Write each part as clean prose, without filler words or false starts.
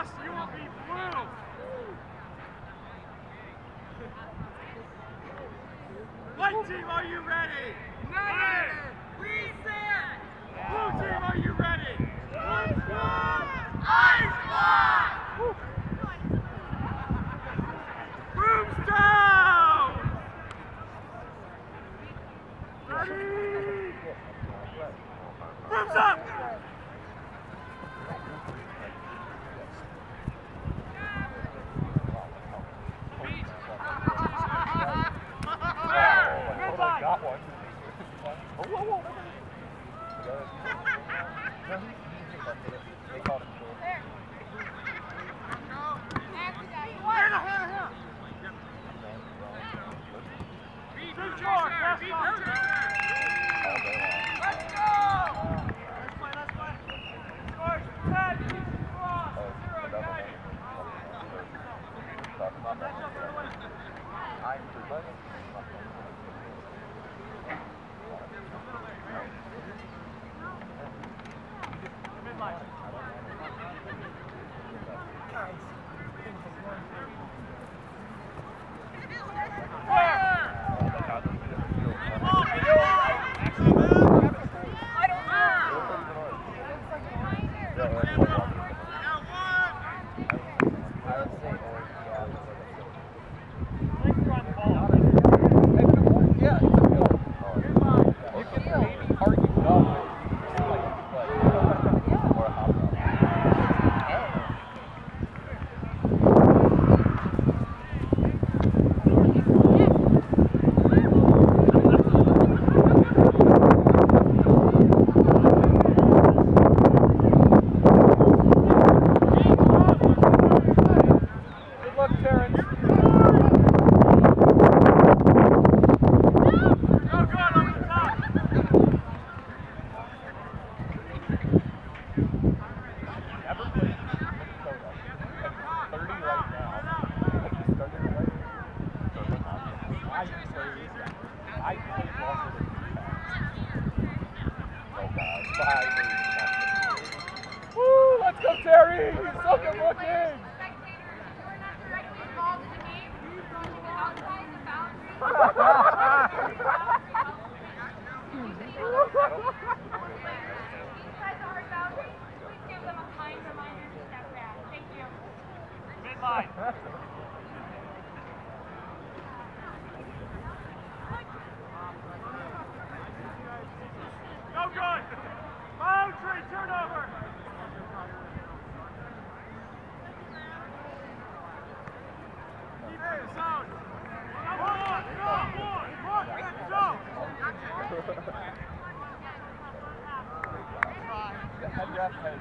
Cross, you will be blue. White team, are you ready? Negative. Reset. Blue team, are you ready? Let's go. Ice block. Brooms down. Ready. Brooms up. Got one. Whoa. They called him cool. Good George, let's go! Let's play. Scores 10, cross, 0, United. Woo, let's go, Terry! He's so good looking! Midline. Go good. Boundary turnover. Keep in the zone. Come on. Let's go. Head ref head.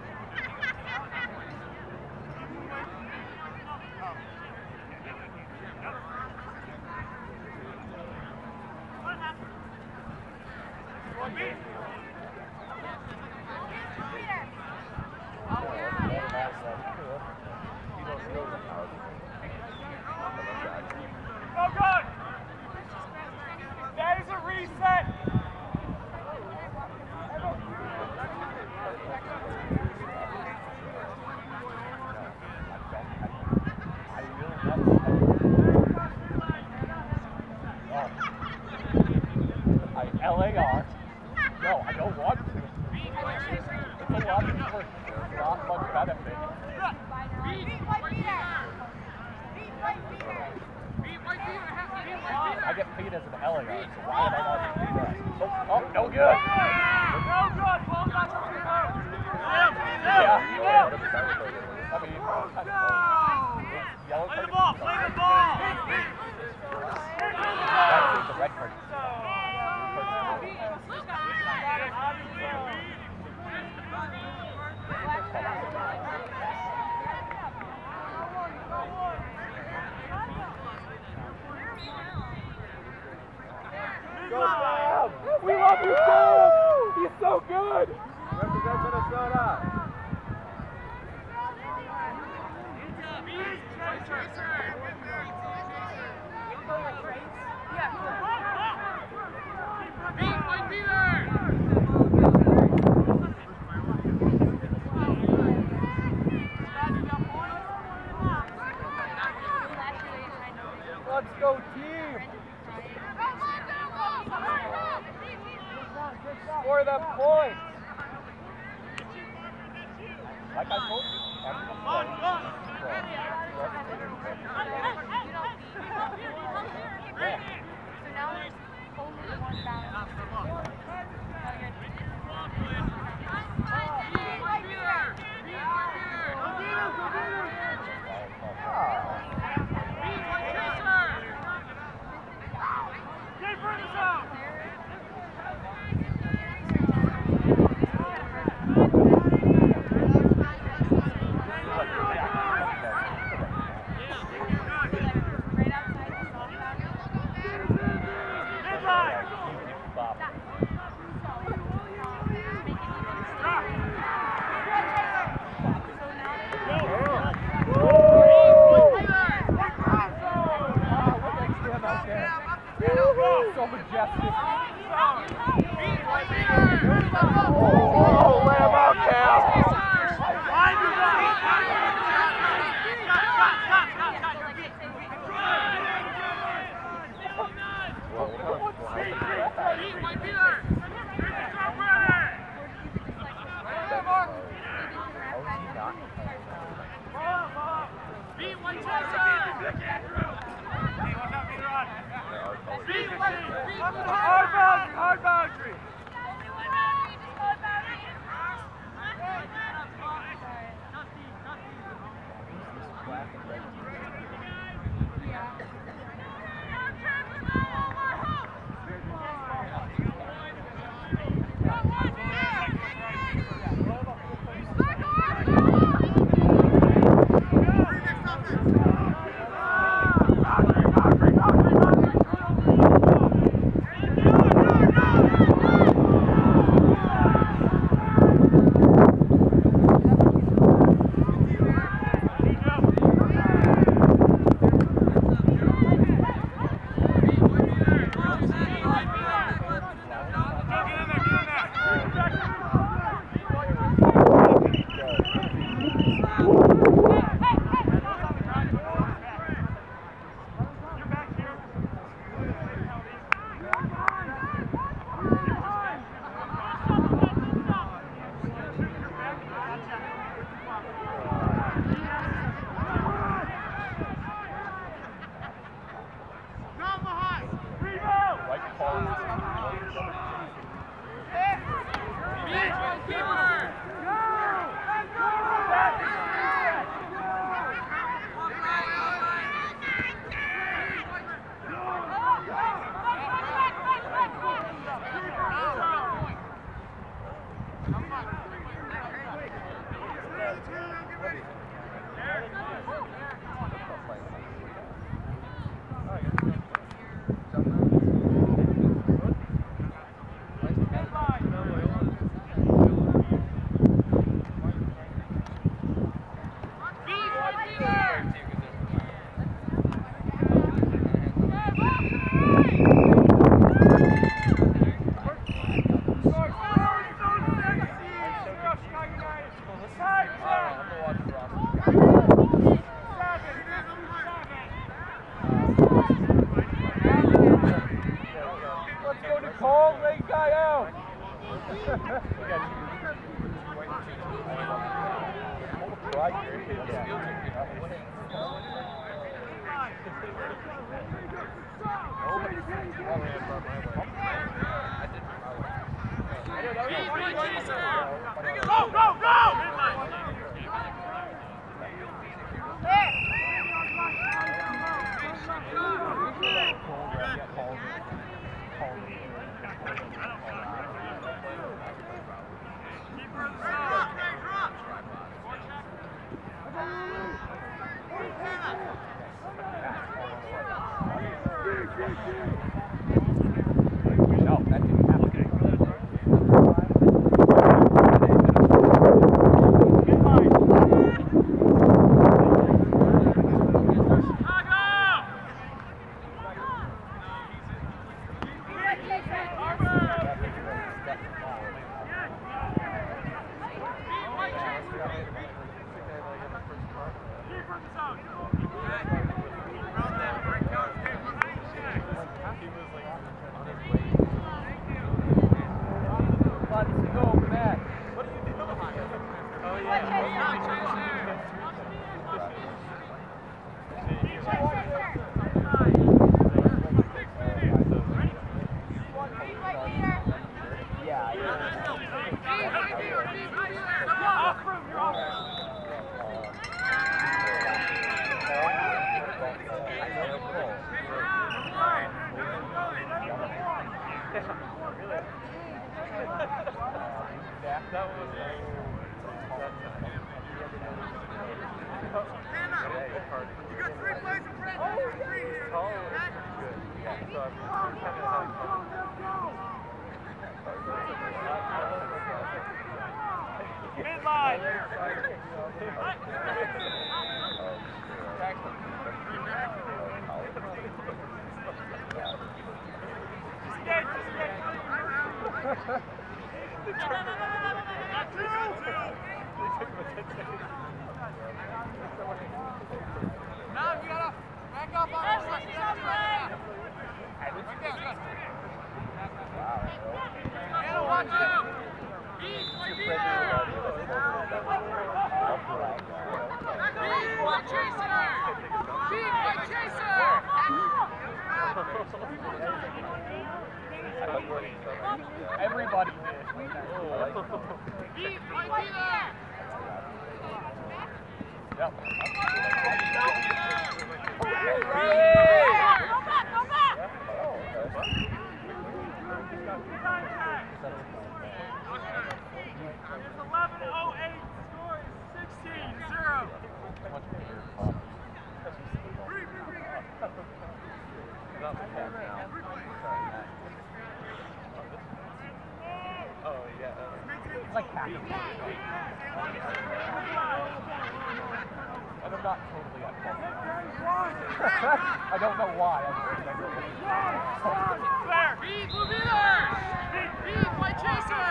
Go good. That is a reset. LAR. No, I don't want to. It's a lot of work. Not much benefit. I get paid as an LAR, so why would I not do that? Oh, no good. No good. Ball got to the out. Yeah. I mean, yellow Play card. the ball. Play the ball. That's the red card. Go Sam! We love you, Sam! He's so good! Represent Minnesota! Yeah. Hard boundary. Everybody did. Beat, right be there! Yep. Go back, go back! It's 11:08, score is 16-0. Oh, yeah. It's like half of it. And I'm not totally at fault. I don't know why. Fair! Beat, blue beater! Beat, white chaser!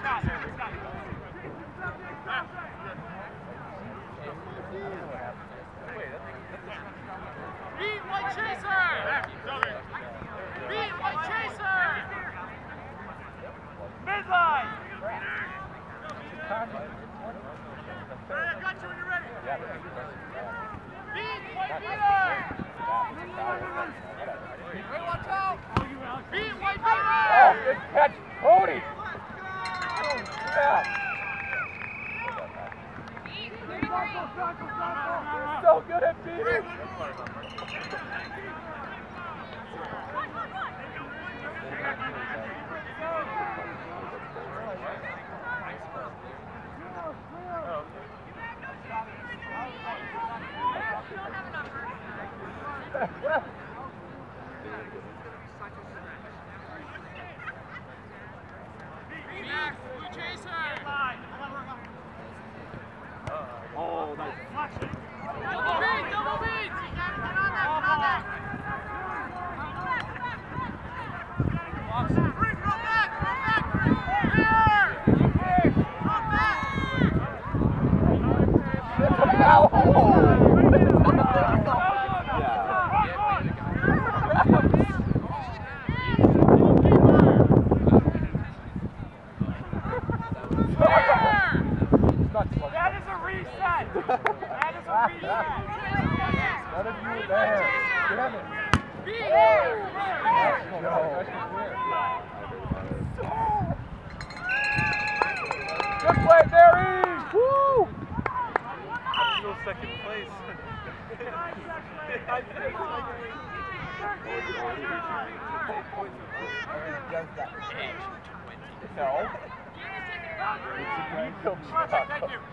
Beat, white chaser! Beat, white chaser! Midline! I got you when you're ready. Beat, white beater! Hey, watch out! Beat, white beater! Oh, good catch, Cody! Oh, yeah. You're so good at beating! Blue chaser! Oh, nice. Double beat! Double beat! You gotta get on that! Get on that! Free, throw back! Throw back! Here! Throw back! It's a foul! That is a reset! That is a reset! None of you were there. Damn it. Good play, Barry! Woo! I'm still second place. No. Thank you.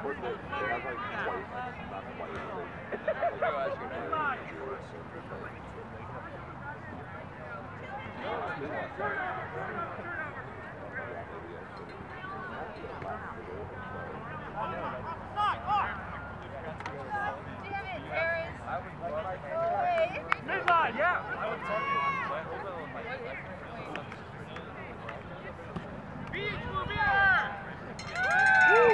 Midline, yeah. Beat, blue beater! Woo!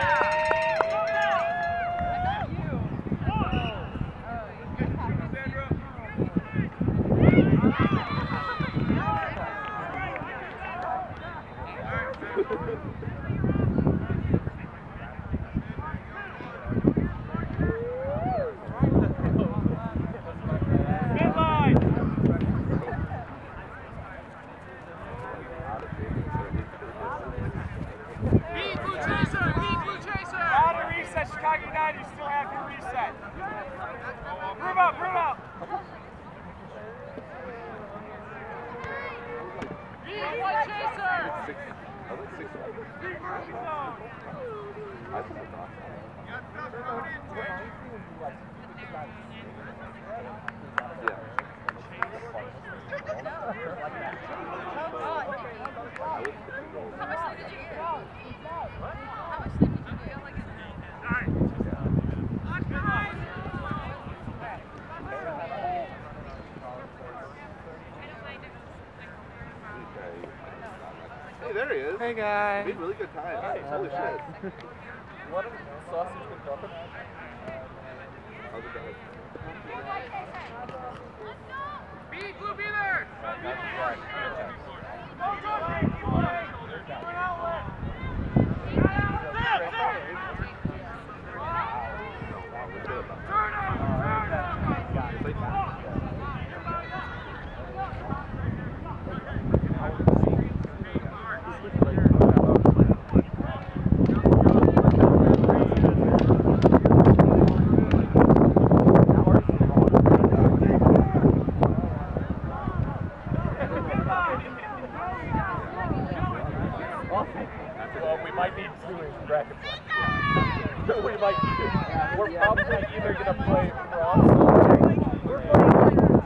Chicago United, you still have your reset. Room up, room up. Beat, white chaser. Hey, there he is. Hey, guys. We had really good time. Hey, holy shit. What sausage McMuffin? How's it going? Beat, blue beater. I'm like either gonna play cross or we're playing like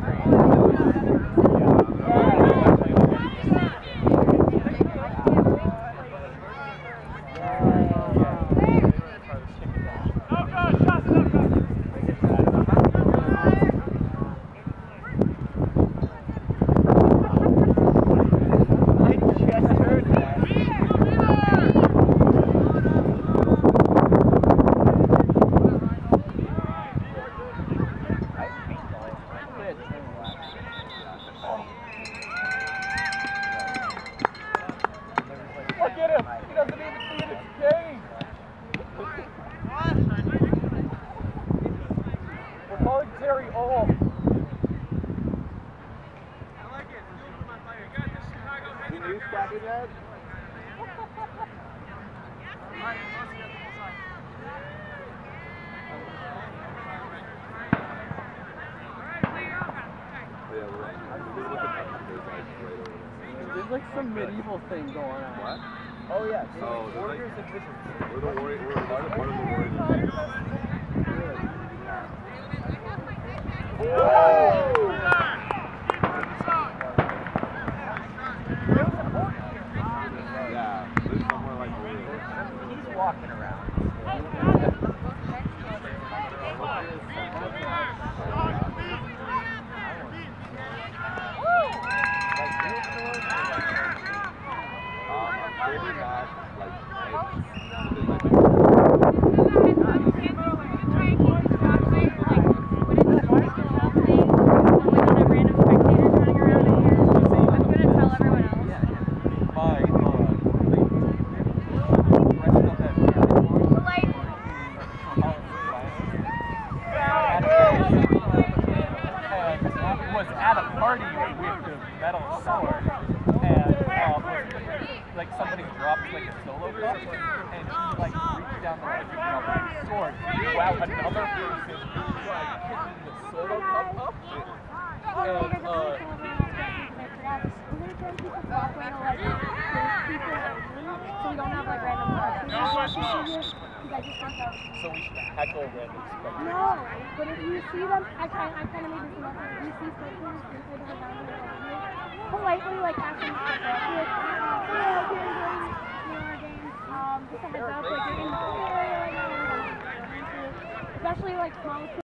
look at him! He doesn't even see it, it's game! We're calling Terry off. I like it. Still my player. You got the Chicago head Can you stop it, Dad? There's like some medieval thing going on. What? Oh yeah, so Oh, warriors and wizards. We're the Warriors. We're part of the Warriors. Yeah, there's somewhere like Warriors. He's walking around. I'm really not was at a party with the metal sword, and like somebody dropped like a solo cup, and he like reached down to like pick up the sword while another person was like picking the solo cup up, so we should heckle random spectators. No, but if you see them, I kind of made this up. If you see spectators, politely like ask them to step up. Like, yeah, okay, our game. Just a heads up, like you're in the area right now. Especially like small